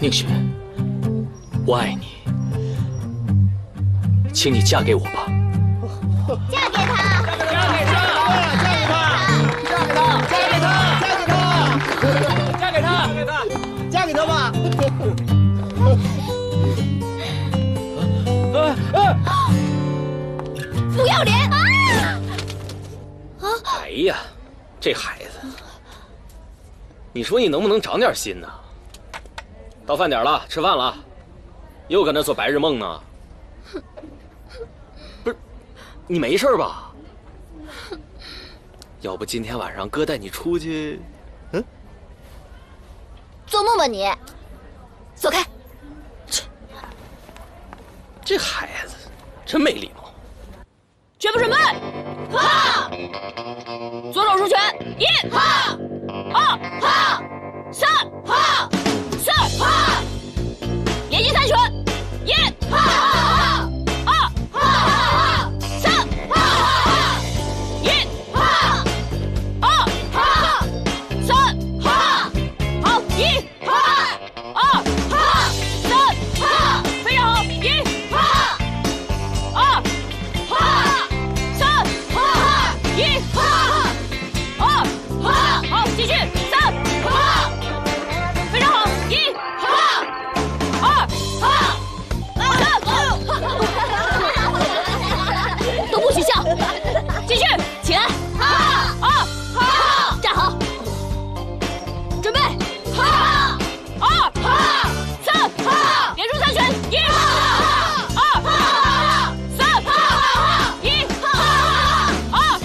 宁雪，我爱你，请你嫁给我吧。 嫁给他！嫁给他！ 嫁给他吧！ 不要脸！ 哎呀，这孩子，你说你能不能长点心呢？到饭点了，吃饭了，又搁那做白日梦呢？不是，你没事吧？要不今天晚上哥带你出去？ 做梦吧你！走开！ 这孩子真没礼貌。 全部准备，哈！左手出拳，一哈，二哈，三哈，四哈，连击3拳，一哈，二哈，三哈，一哈，二哈，三哈，好，一哈，二哈，三哈，非常好，一哈，二哈。一哈，二哈，好，继续，3哈，非常好，一哈，二哈，都不许笑，继续，起来，哈，二哈，站好，准备，哈，二哈，三哈，连出3拳，一哈，二哈，三哈，一哈，二。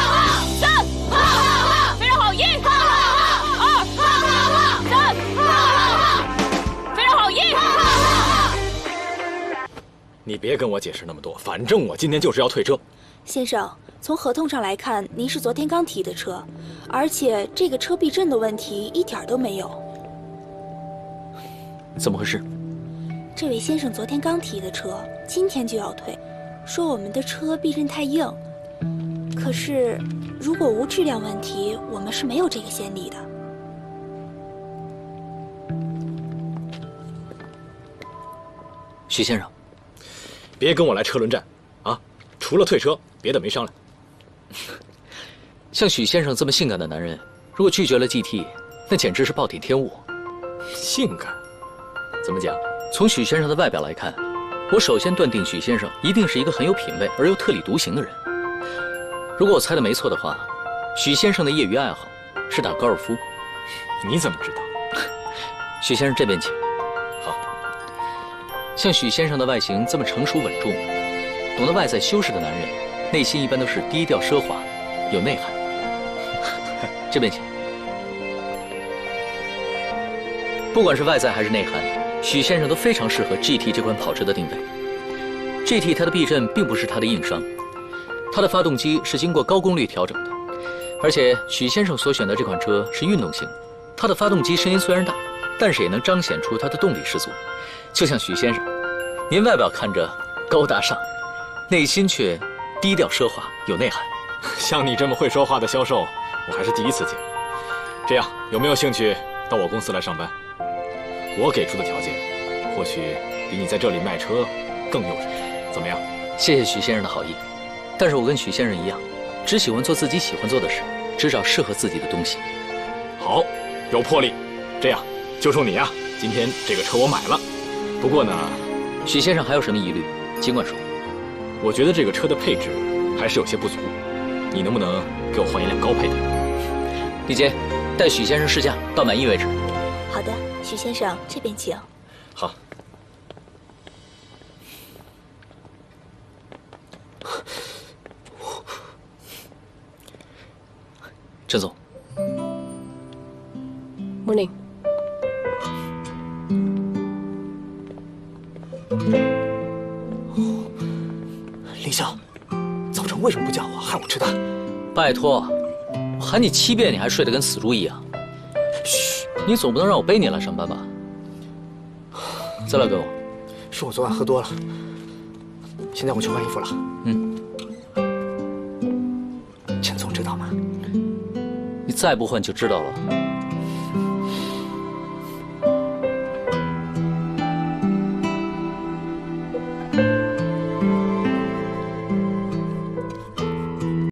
非常好，一，二，三，非常好，一。 你别跟我解释那么多，反正我今天就是要退车。 先生，从合同上来看，您是昨天刚提的车，而且这个车避震的问题一点都没有。 怎么回事？ 这位先生昨天刚提的车，今天就要退，说我们的车避震太硬。可是，如果无质量问题，我们是没有这个先例的。 许先生， 别跟我来车轮战，啊！除了退车，别的没商量。 像许先生这么性感的男人，如果拒绝了 GT， 那简直是暴殄天物。 性感？怎么讲？ 从许先生的外表来看，我首先断定许先生一定是一个很有品味而又特立独行的人。如果我猜的没错的话，许先生的业余爱好是打高尔夫。 你怎么知道？ 许先生这边请。 好。 像许先生的外形这么成熟稳重，懂得外在修饰的男人，内心一般都是低调奢华，有内涵。这边请。不管是外在还是内涵，许先生都非常适合 GT 这款跑车的定位。GT 它的避震并不是它的硬伤。它的发动机是经过高功率调整的，而且许先生所选的这款车是运动型，它的发动机声音虽然大，但是也能彰显出它的动力十足。就像许先生，您外表看着高大上，内心却低调奢华，有内涵。 像你这么会说话的销售，我还是第一次见。这样，有没有兴趣到我公司来上班？我给出的条件，或许比你在这里卖车更诱人，怎么样？ 谢谢许先生的好意。但是我跟许先生一样，只喜欢做自己喜欢做的事，只找适合自己的东西。 好，有魄力。这样，就冲你呀！今天这个车我买了。不过呢， 许先生还有什么疑虑，尽管说。 我觉得这个车的配置还是有些不足，你能不能给我换一辆高配的？ 丽姐，带许先生试驾到满意为止。 好的，许先生这边请。 好。 郑总 ，Morning。 林晓，早晨为什么不叫我，害我迟到？ 拜托，我喊你7遍，你还睡得跟死猪一样。嘘，你总不能让我背你来上班吧？再来给我。 是我昨晚喝多了，现在我去换衣服了。陈总知道吗？ 你再不换就知道了。